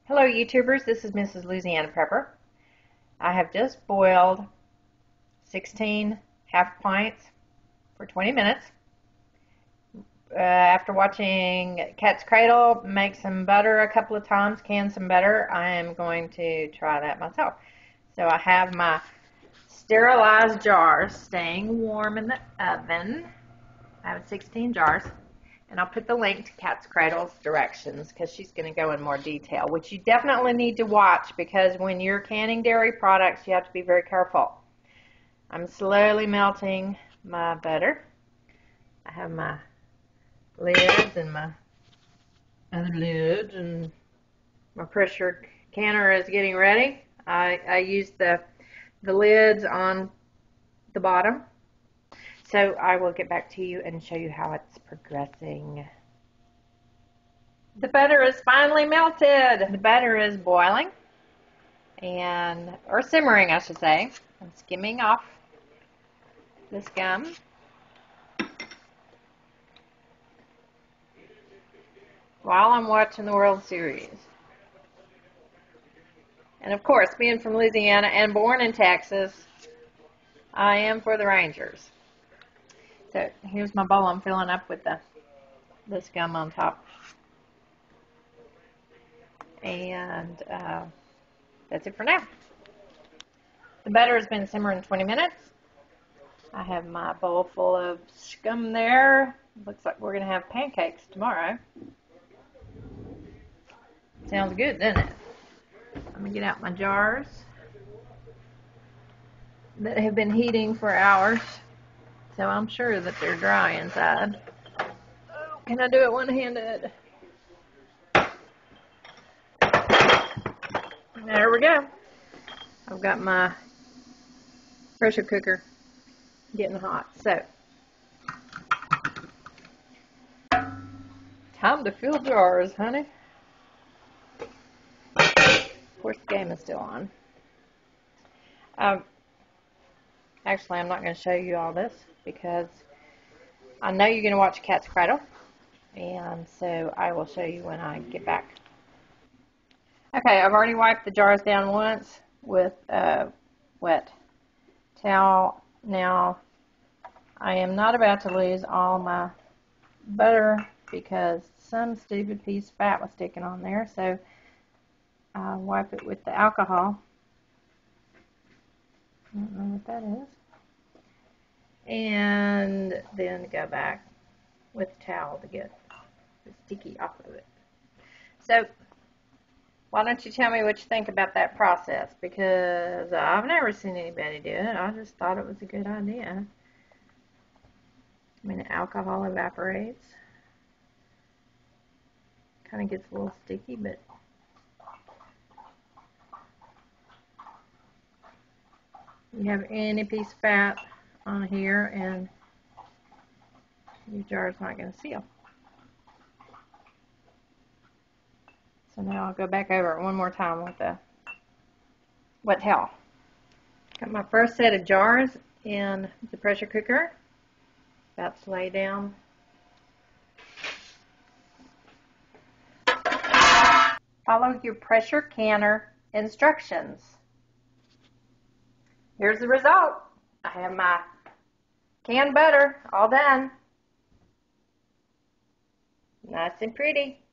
Hello YouTubers, this is Mrs. Louisiana Prepper. I have just boiled 16 half pints for 20 minutes. After watching Katzcradul make some butter a couple of times, can some butter, I am going to try that myself. So I have my sterilized jars staying warm in the oven. I have 16 jars. And I'll put the link to Katzcradul's directions because she's going to go in more detail, which you definitely need to watch because when you're canning dairy products, you have to be very careful. I'm slowly melting my butter. I have my lids and my other lids, and my pressure canner is getting ready. I use the lids on the bottom. So I will get back to you and show you how it's progressing. The butter is finally melted. The butter is boiling or simmering, I should say. I'm skimming off the scum. While I'm watching the World Series. And of course, being from Louisiana and born in Texas, I am for the Rangers. So here's my bowl I'm filling up with the scum on top. And that's it for now. The butter has been simmering 20 minutes. I have my bowl full of scum there. Looks like we're going to have pancakes tomorrow. Sounds good, doesn't it? Let me get out my jars that have been heating for hours. So I'm sure that they're dry inside. Oh, can I do it one-handed? There we go. I've got my pressure cooker getting hot. So, time to fill jars, honey. Of course, the game is still on. Actually, I'm not going to show you all this because I know you're going to watch Katzcradul, and so I will show you when I get back. Okay, I've already wiped the jars down once with a wet towel. Now, I am not about to lose all my butter because some stupid piece of fat was sticking on there, so I wipe it with the alcohol. I don't know what that is. And then go back with the towel to get the sticky off of it. So, why don't you tell me what you think about that process? Because I've never seen anybody do it. I just thought it was a good idea. I mean, the alcohol evaporates. Kind of gets a little sticky, but you have any piece of fat on here and your jar is not going to seal. So now I'll go back over it one more time with the wet towel. Got my first set of jars in the pressure cooker. About to lay down. Follow your pressure canner instructions. Here's the result. I have my canned butter all done. Nice and pretty.